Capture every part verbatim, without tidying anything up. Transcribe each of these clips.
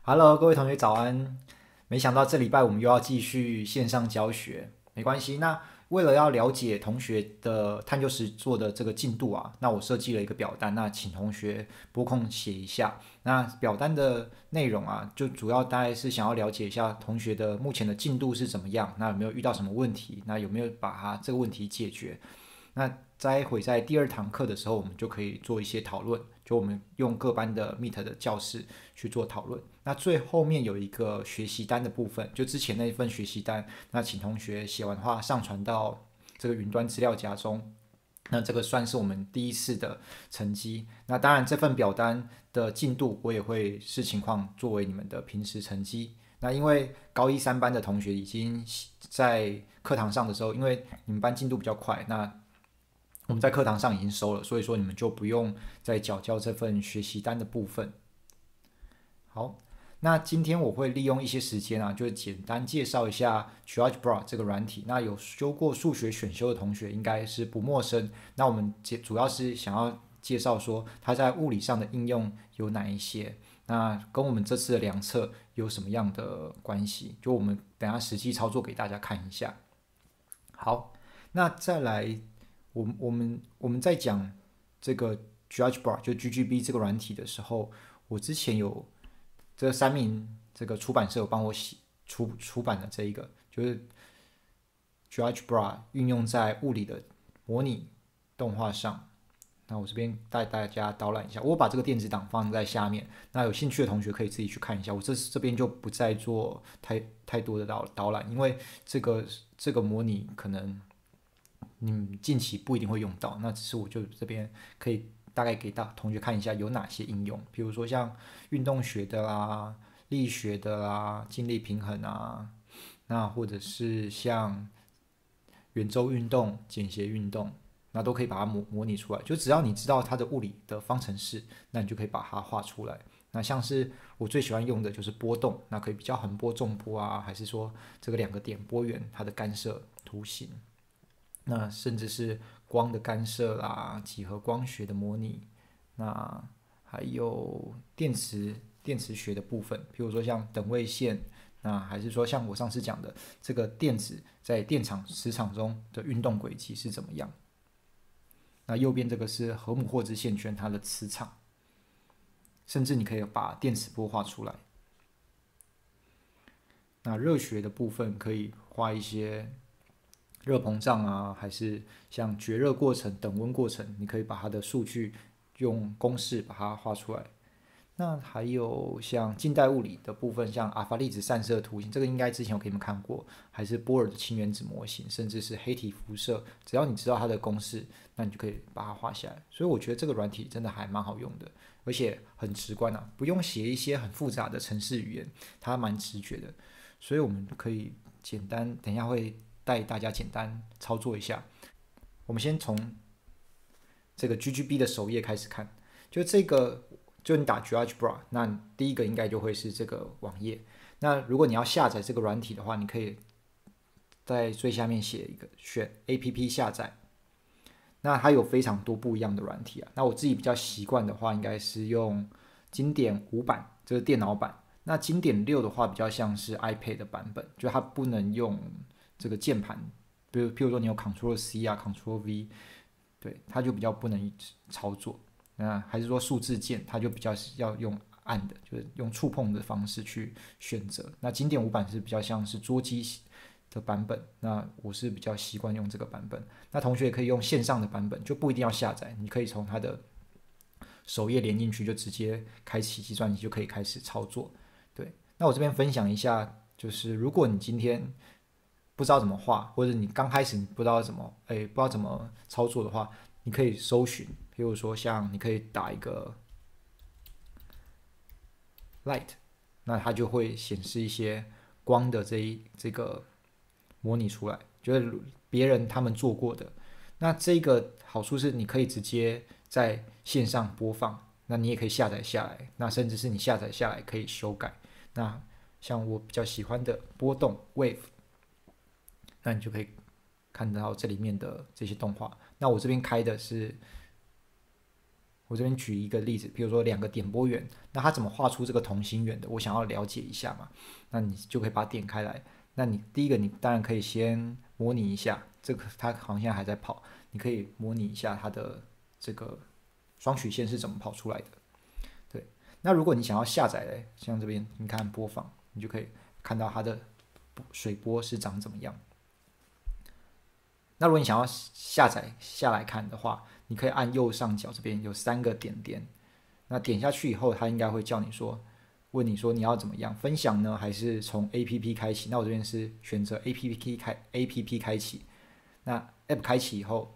Hello，各位同学早安。没想到这礼拜我们又要继续线上教学，没关系。那为了要了解同学的探究实作的这个进度啊，那我设计了一个表单，那请同学拨空写一下。那表单的内容啊，就主要大概是想要了解一下同学的目前的进度是怎么样，那有没有遇到什么问题，那有没有把它这个问题解决。那待会在第二堂课的时候，我们就可以做一些讨论，就我们用各班的 Meet 的教室去做讨论。那最后面有一个学习单的部分，就之前那一份学习单，那请同学写完的话上传到这个云端资料夹中。那这个算是我们第一次的成绩。那当然，这份表单的进度我也会视情况作为你们的平时成绩。那因为高一三班的同学已经在课堂上的时候，因为你们班进度比较快，那我们在课堂上已经收了，所以说你们就不用再缴交这份学习单的部分。好，那今天我会利用一些时间啊，就简单介绍一下 GeoGebra 这个软体。那有修过数学选修的同学应该是不陌生。那我们主要是想要介绍说它在物理上的应用有哪一些，那跟我们这次的量测有什么样的关系？就我们等一下实际操作给大家看一下。好，那再来，我们我们我们在讲这个 GeoGebra 就 G G B 这个软体的时候，我之前有这三名这个出版社有帮我写出出版的这一个，就是 GeoGebra 运用在物理的模拟动画上。那我这边带大家导览一下，我把这个电子档放在下面，那有兴趣的同学可以自己去看一下。我这这边就不再做太太多的导导览，因为这个这个模拟可能你们近期不一定会用到，那只是我就这边可以大概给大同学看一下有哪些应用，比如说像运动学的啦、力学的啦、静力平衡啊，那或者是像圆周运动、简谐运动，那都可以把它模模拟出来。就只要你知道它的物理的方程式，那你就可以把它画出来。那像是我最喜欢用的就是波动，那可以比较横波、纵波啊，还是说这个两个点波源它的干涉图形。那甚至是光的干涉啦、几何光学的模拟，那还有电磁电磁学的部分，譬如说像等位线，那还是说像我上次讲的这个电子在电场磁场中的运动轨迹是怎么样？那右边这个是荷姆霍兹线圈它的磁场，甚至你可以把电磁波画出来。那热学的部分可以画一些热膨胀啊，还是像绝热过程、等温过程，你可以把它的数据用公式把它画出来。那还有像近代物理的部分，像阿法粒子散射图形，这个应该之前有给你们看过，还是波尔的氢原子模型，甚至是黑体辐射，只要你知道它的公式，那你就可以把它画下来。所以我觉得这个软体真的还蛮好用的，而且很直观啊，不用写一些很复杂的程式语言，它蛮直觉的。所以我们可以简单，等一下会带大家简单操作一下。我们先从这个 G G B 的首页开始看，就这个。就你打 GeoGebra， 那第一个应该就会是这个网页。那如果你要下载这个软体的话，你可以在最下面写一个选 A P P 下载。那它有非常多不一样的软体啊。那我自己比较习惯的话，应该是用经典五版，这是电脑版。那经典六的话，比较像是 iPad 的版本，就它不能用这个键盘，比如譬如说你有 Ctrl C 啊 Ctrl V， 对，它就比较不能操作。那还是说数字键，它就比较要用按的，就是用触碰的方式去选择。那经典五版是比较像是桌机的版本，那我是比较习惯用这个版本。那同学也可以用线上的版本，就不一定要下载，你可以从它的首页连进去，就直接开启计算机就可以开始操作。对，那我这边分享一下，就是如果你今天不知道怎么画，或者你刚开始你不知道怎么，哎，不知道怎么操作的话，你可以搜寻。比如说像你可以打一个 light， 那它就会显示一些光的这一这个模拟出来，就是别人他们做过的。那这个好处是你可以直接在线上播放，那你也可以下载下来，那甚至是你下载下来可以修改。那像我比较喜欢的波动 wave， 那你就可以看到这里面的这些动画。那我这边开的是我这边举一个例子，比如说两个点波源，那它怎么画出这个同心圆的？我想要了解一下嘛，那你就可以把它点开来。那你第一个，你当然可以先模拟一下，这个它好像现在还在跑，你可以模拟一下它的这个双曲线是怎么跑出来的。对，那如果你想要下载嘞，像这边你看播放，你就可以看到它的水波是长怎么样。那如果你想要下载下来看的话，你可以按右上角这边有三个点点，那点下去以后，它应该会叫你说，问你说你要怎么样分享呢，还是从 A P P 开启？那我这边是选择 A P P 开 A P P 开启，那 App 开启以后，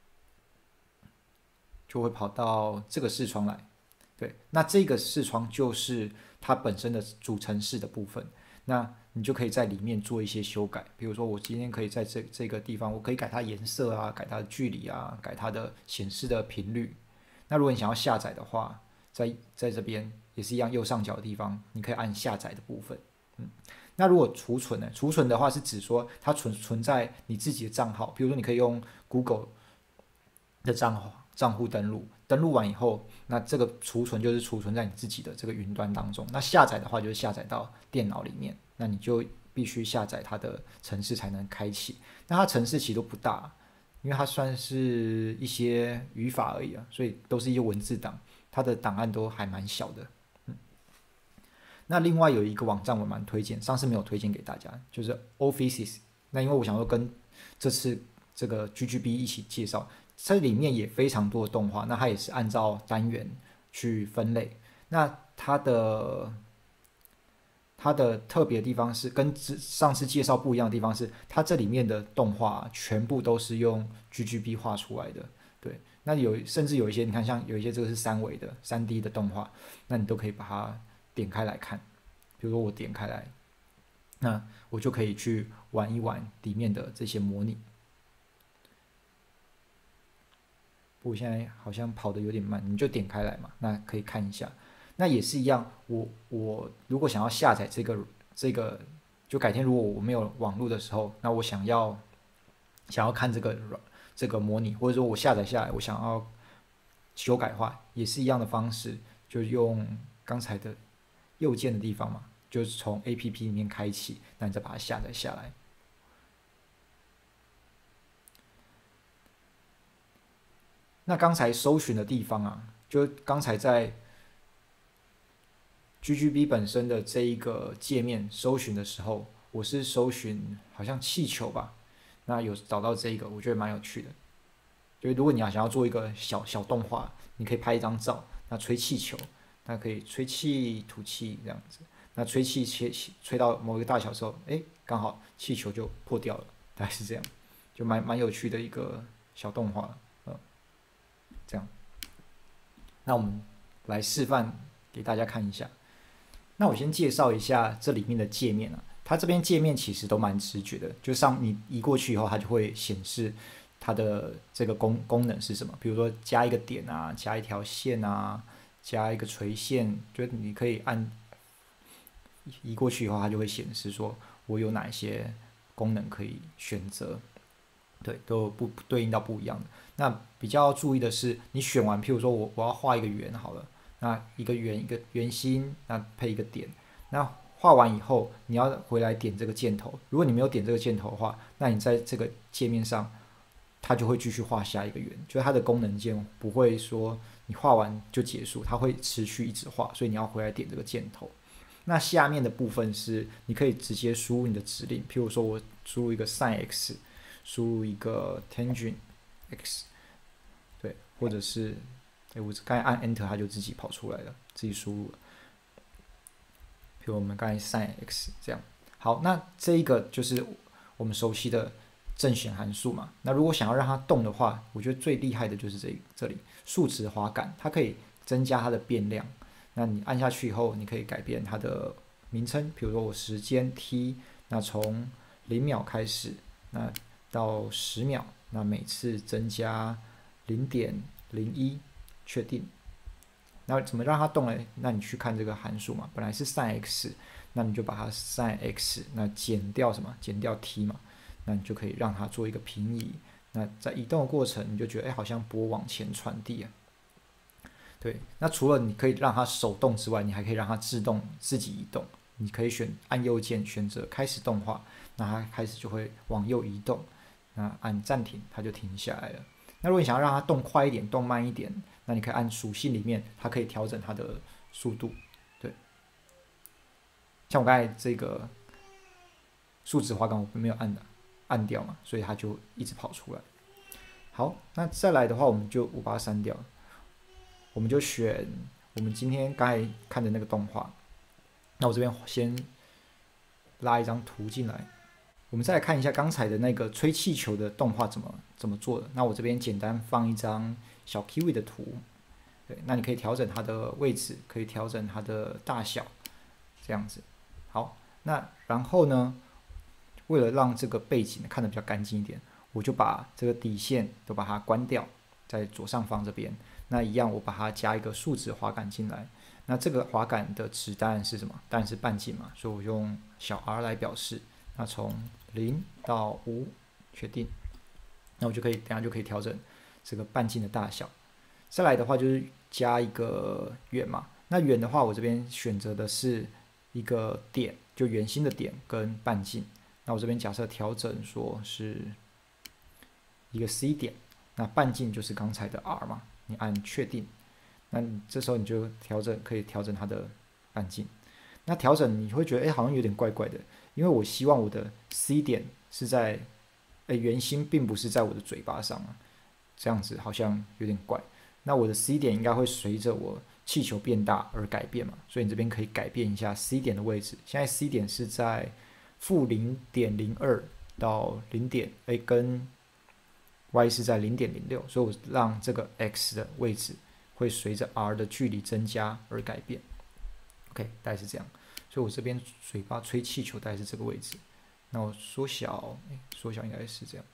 就会跑到这个视窗来。对，那这个视窗就是它本身的主程式的部分。那你就可以在里面做一些修改，比如说我今天可以在这这个地方，我可以改它颜色啊，改它的距离啊，改它的显示的频率。那如果你想要下载的话，在在这边也是一样，右上角的地方你可以按下载的部分。嗯，那如果储存呢？储存的话是指说它存存在你自己的账号，比如说你可以用 Google 的账号账户登录，登录完以后，那这个储存就是储存在你自己的这个云端当中。那下载的话就是下载到电脑里面，那你就必须下载它的程式才能开启。那它程式其实都不大，因为它算是一些语法而已啊，所以都是一些文字档，它的档案都还蛮小的。嗯，那另外有一个网站我蛮推荐，上次没有推荐给大家，就是 Offices。那因为我想说跟这次这个 G G B 一起介绍。这里面也非常多的动画，那它也是按照单元去分类。那它的它的特别的地方是跟上次介绍不一样的地方是，它这里面的动画全部都是用 G G B 画出来的。对，那有甚至有一些你看，像有一些这个是三维的 三 D 的动画，那你都可以把它点开来看。比如说我点开来，那我就可以去玩一玩里面的这些模拟。我现在好像跑得有点慢，你就点开来嘛，那可以看一下。那也是一样，我我如果想要下载这个这个，就改天如果我没有网络的时候，那我想要想要看这个这个模拟，或者说我下载下来，我想要修改的话，也是一样的方式，就用刚才的右键的地方嘛，就是从 A P P 里面开启，那你再把它下载下来。那刚才搜寻的地方啊，就刚才在 G G B 本身的这一个界面搜寻的时候，我是搜寻好像气球吧，那有找到这一个，我觉得蛮有趣的。就如果你要想要做一个小小动画，你可以拍一张照，那吹气球，那可以吹气吐气这样子，那吹气吹吹到某一个大小的时候，哎，刚好气球就破掉了，大概是这样，就蛮蛮有趣的一个小动画。这样，那我们来示范给大家看一下。那我先介绍一下这里面的界面啊，它这边界面其实都蛮直觉的，就上你移过去以后，它就会显示它的这个功功能是什么，比如说加一个点啊，加一条线啊，加一个垂线，就你可以按移过去以后，它就会显示说我有哪些功能可以选择。对，都不对应到不一样的。那比较注意的是，你选完，譬如说我我要画一个圆好了，那一个圆一个圆心，那配一个点。那画完以后，你要回来点这个箭头。如果你没有点这个箭头的话，那你在这个界面上，它就会继续画下一个圆，就是它的功能键不会说你画完就结束，它会持续一直画，所以你要回来点这个箭头。那下面的部分是你可以直接输入你的指令，譬如说我输入一个 sin x。输入一个 tangent x， 对，或者是，哎，我刚才按 enter 它就自己跑出来了，自己输入了。比如我们刚才 sin x 这样，好，那这一个就是我们熟悉的正弦函数嘛。那如果想要让它动的话，我觉得最厉害的就是这这里数值滑杆，它可以增加它的变量。那你按下去以后，你可以改变它的名称，比如说我时间 t， 那从零秒开始，那到十秒，那每次增加零点零一，确定。那怎么让它动呢？那你去看这个函数嘛，本来是 sin x， 那你就把它 sin x， 那减掉什么？减掉 t 嘛，那你就可以让它做一个平移。那在移动的过程，你就觉得哎，好像波往前传递啊。 对，那除了你可以让它手动之外，你还可以让它自动自己移动。你可以选按右键选择开始动画，那它开始就会往右移动。那按暂停，它就停下来了。那如果你想要让它动快一点、动慢一点，那你可以按属性里面，它可以调整它的速度。对，像我刚才这个数值滑杆我没有按的按掉嘛，所以它就一直跑出来。好，那再来的话，我们就我把它删掉，我们就选我们今天刚才看的那个动画。那我这边先拉一张图进来，我们再来看一下刚才的那个吹气球的动画怎么怎么做的。那我这边简单放一张小 kiwi 的图，对，那你可以调整它的位置，可以调整它的大小，这样子。好，那然后呢，为了让这个背景看得比较干净一点，我就把这个底线都把它关掉，在左上方这边。那一样，我把它加一个数值滑杆进来。那这个滑杆的值当然是什么？当然是半径嘛，所以我用小 r 来表示。那从零到五确定，那我就可以等下就可以调整这个半径的大小。再来的话就是加一个圆嘛，那圆的话我这边选择的是一个点，就圆心的点跟半径。那我这边假设调整说是一个 C 点，那半径就是刚才的 r 嘛，你按确定。那你这时候你就调整，可以调整它的半径。那调整你会觉得，哎，好像有点怪怪的，因为我希望我的 C 点是在，哎，圆心并不是在我的嘴巴上啊，这样子好像有点怪。那我的 C 点应该会随着我气球变大而改变嘛，所以你这边可以改变一下 C 点的位置。现在 C 点是在负零点零二到零点，哎，跟 Y 是在零点零六，所以我让这个 X 的位置会随着 r 的距离增加而改变。OK， 大概是这样。所以我这边嘴巴吹气球大概是这个位置。那我缩小，哎，缩小应该是这样。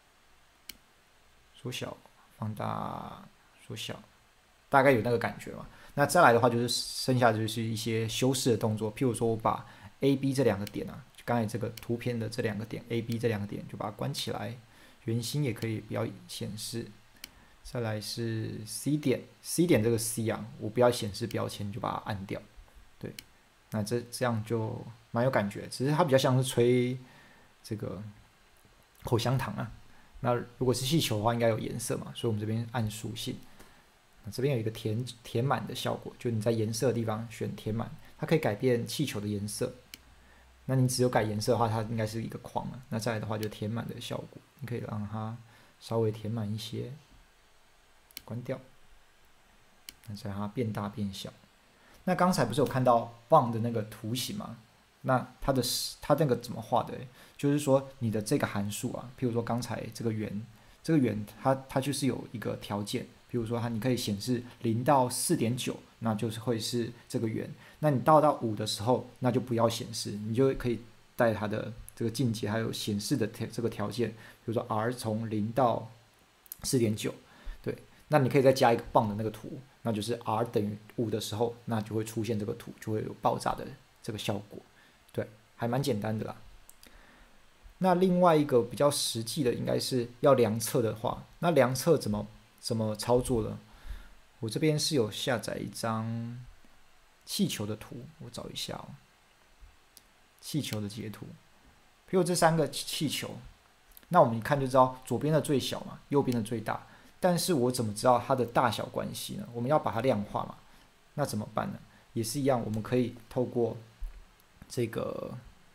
缩小，放大，缩小，大概有那个感觉嘛。那再来的话就是剩下就是一些修饰的动作，譬如说我把 A、B 这两个点啊，刚才这个图片的这两个点 A、B 这两个点就把它关起来，圆心也可以不要显示。再来是 C 点 ，C 点这个 C 啊，我不要显示标签，就把它按掉。对，那这这样就蛮有感觉，只是它比较像是吹这个口香糖啊。那如果是气球的话，应该有颜色嘛，所以我们这边按属性。那这边有一个填填满的效果，就你在颜色的地方选填满，它可以改变气球的颜色。那你只有改颜色的话，它应该是一个框啊。那再来的话就填满的效果，你可以让它稍微填满一些。关掉，那再让它变大变小。那刚才不是有看到棒的那个图形吗？那它的它那个怎么画的？就是说你的这个函数啊，譬如说刚才这个圆，这个圆它它就是有一个条件，譬如说它你可以显示零到四点九，那就是会是这个圆。那你到到五的时候，那就不要显示，你就可以带它的这个进阶还有显示的这个条件，比如说 r 从零到四点九。那你可以再加一个棒的那个图，那就是 r 等于五的时候，那就会出现这个图，就会有爆炸的这个效果。对，还蛮简单的啦。那另外一个比较实际的，应该是要量测的话，那量测怎么怎么操作呢？我这边是有下载一张气球的图，我找一下哦。气球的截图，比如这三个气球，那我们一看就知道，左边的最小嘛，右边的最大。但是我怎么知道它的大小关系呢？我们要把它量化嘛，那怎么办呢？也是一样，我们可以透过这个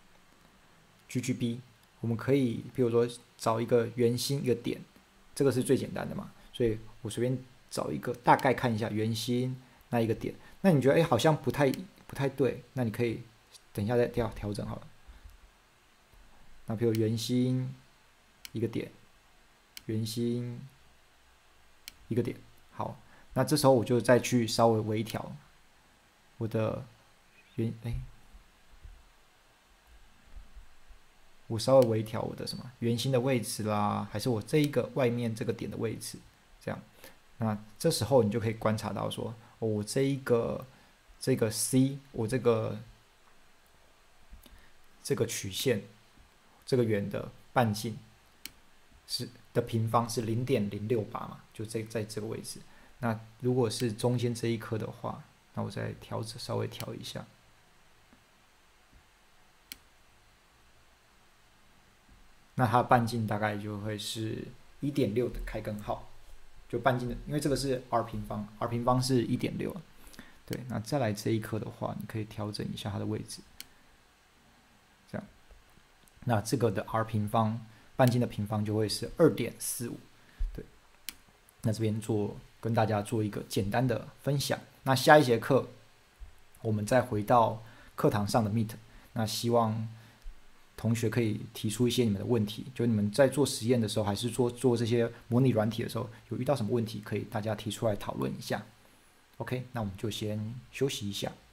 G G B， 我们可以比如说找一个圆心一个点，这个是最简单的嘛，所以我随便找一个大概看一下圆心那一个点，那你觉得哎好像不太不太对，那你可以等一下再调调整好了。那比如圆心一个点，圆心一个点，好，那这时候我就再去稍微微调我的圆，哎，我稍微微调我的什么圆心的位置啦，还是我这一个外面这个点的位置，这样，那这时候你就可以观察到说，哦、我这一个这个 C， 我这个这个曲线，这个圆的半径是的平方是零点零六八嘛，就在在这个位置。 那如果是中间这一颗的话，那我再调整稍微调一下。那它半径大概就会是 一点六 的开根号，就半径的，因为这个是 r 平方 ，r 平方是 一点六。对，那再来这一颗的话，你可以调整一下它的位置，这样。那这个的 r 平方半径的平方就会是 二点四五。对，那这边做跟大家做一个简单的分享。那下一节课我们再回到课堂上的 Meet， 那希望同学可以提出一些你们的问题，就你们在做实验的时候，还是做做这些模拟软体的时候，有遇到什么问题，可以大家提出来讨论一下。OK， 那我们就先休息一下。